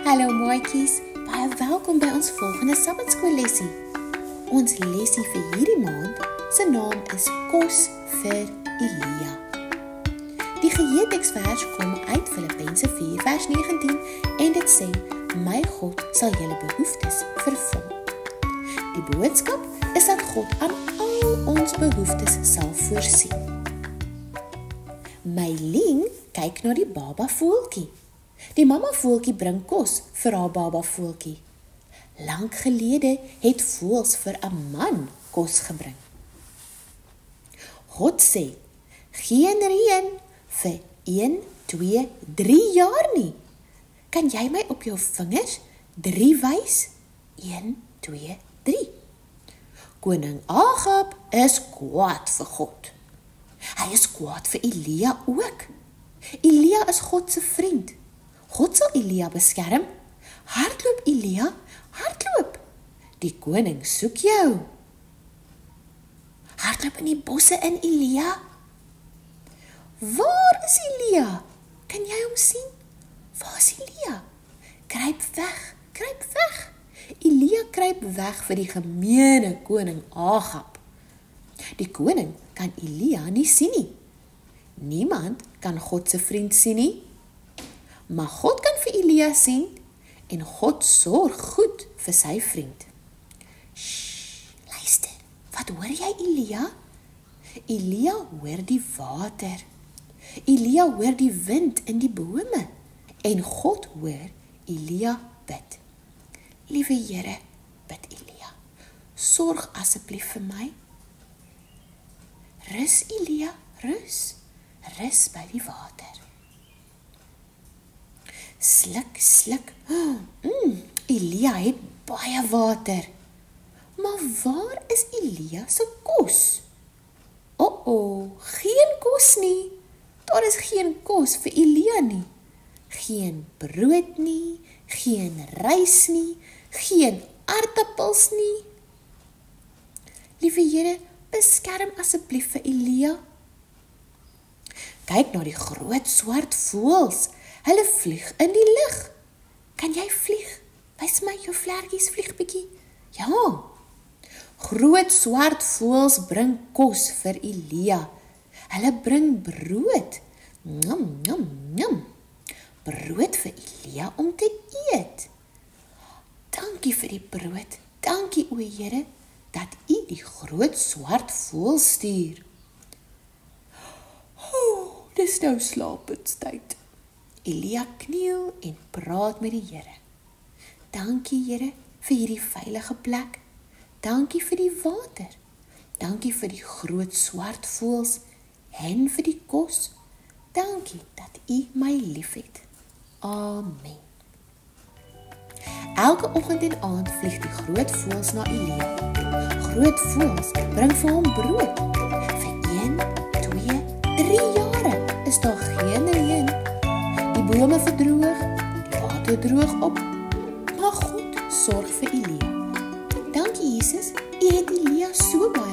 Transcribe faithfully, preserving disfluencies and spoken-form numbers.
Hallo maatjies, baie welkom by ons volgende Sabbatskoollesie. Ons lesie vir hierdie maand se naam is Kos vir Elia. Die geheeteksvers kom uit Filippense vier vers negentien en dit sê, my God sal julle behoeftes vervul. Die boodskap is dat God aan al ons behoeftes sal voorsien. Mylien kyk na die baba voeltjie. Die mamma voeltjie bring kos vir haar baba voeltjie. Lang gelede het voëls vir 'n man kos gebring. God sê, geen reën vir een, twee, drie jaar nie. Kan jy my op jou vingers drie wys? een, twee, drie. Koning Agab is kwaad vir God. Hy is kwaad vir Elia ook. Elia is God se vriend. God sal Elia beskerm. Hardloop Elia, hardloop. Die koning soek jou. Hardloop in die bosse in Elia. Waar is Elia? Kan jy hom sien? Waar is Elia? Kruip weg, kruip weg. Elia kruip weg vir die gemeene koning Agab. Die koning kan Elia nie sien nie. Niemand kan God se vriend sien nie. Maar God kan vir Elia sien en God sorg goed vir sy vriend. Sst, luister, wat hoor jy Elia? Elia hoor die water. Elia hoor die wind in die bome. En God hoor Elia bid. Liewe Here, bid Elia, sorg asseblief vir my. Rus Elia, rus, rus by die water. Sluk, sluk, mm, Elia het baie water. Maar waar is Elia se kos? O, oh, geen kos nie. Daar is geen kos vir Elia nie. Geen brood nie, geen rys nie, geen aardappels nie. Liewe Here, beskerm asseblief vir Elia. Kyk na die groot swart voëls. Hulle vlieg in die lug. Kan jy vlieg? Wys my jou vlekkies vlieg bietjie. Ja. Groot swart voëls bring kos vir Elia. Hulle bring brood. Nom, nom, nom. Brood vir Elia om te eet. Dankie vir die brood. Dankie o Here dat U die groot swart voël stuur. Oh, dis nou slaaptyd. Elia kniel en praat met die Here. Dankie Here vir hierdie veilige plek. Dankie vir die water. Dankie vir die groot swart voëls en vir die kos. Dankie dat U my liefhet. Amen. Elke oggend en aand vlieg die groot voëls na Elia. Groot voëls bring vir hom brood. Vir een, twee, drie jare is daar geen reën. Die bome verdroog, die water droog op, maar God sorg vir Elia. Dankie Jesus, U het Elia so baie